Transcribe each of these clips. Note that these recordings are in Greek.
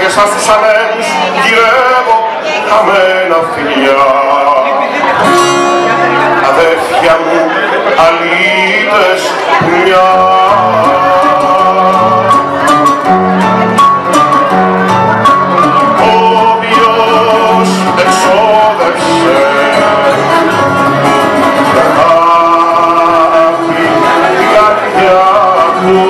Μέσα στους ανέμους γυρεύω χαμένα φιλιά. Αδέρφια μου, αλήτες πουλιά. Όποιος εξόδευσε αγάπη την καρδιά του,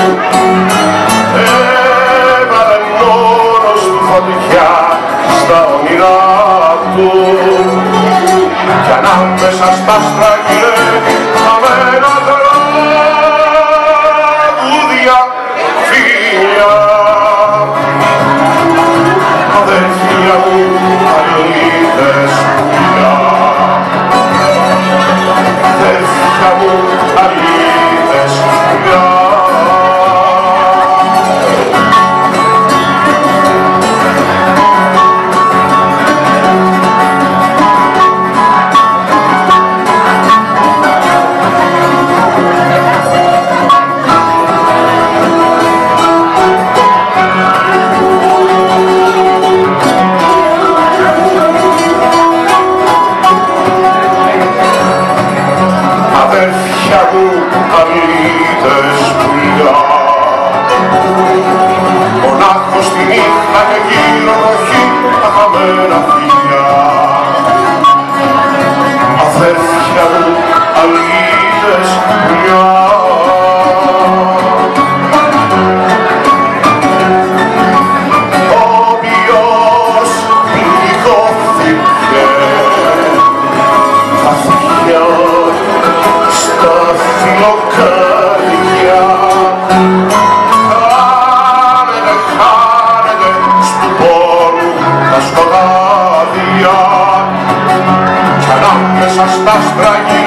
έβαλε μόνο στη φωτιά στα όνειρά του, κι ανάμεσα στα άστρα γυρεύει χαμένα τραγούδια φιλιά. Αδέρφια μου, αλήτες φιλιά. Αδέρφια μου, αλήτες φιλιά. Αδέρφια μου, αλήτες πουλιά. Μονάχος τη νύχτα και γύρω βροχή τα χαμένα φιλιά. Αδέρφια μου, αλήτες πουλιά. Όποιος πληγώθηκε θα στα φιλοκάρια, χάνεται στου πόρου τα σκοτάδια, κι ανάμεσα στα άστρα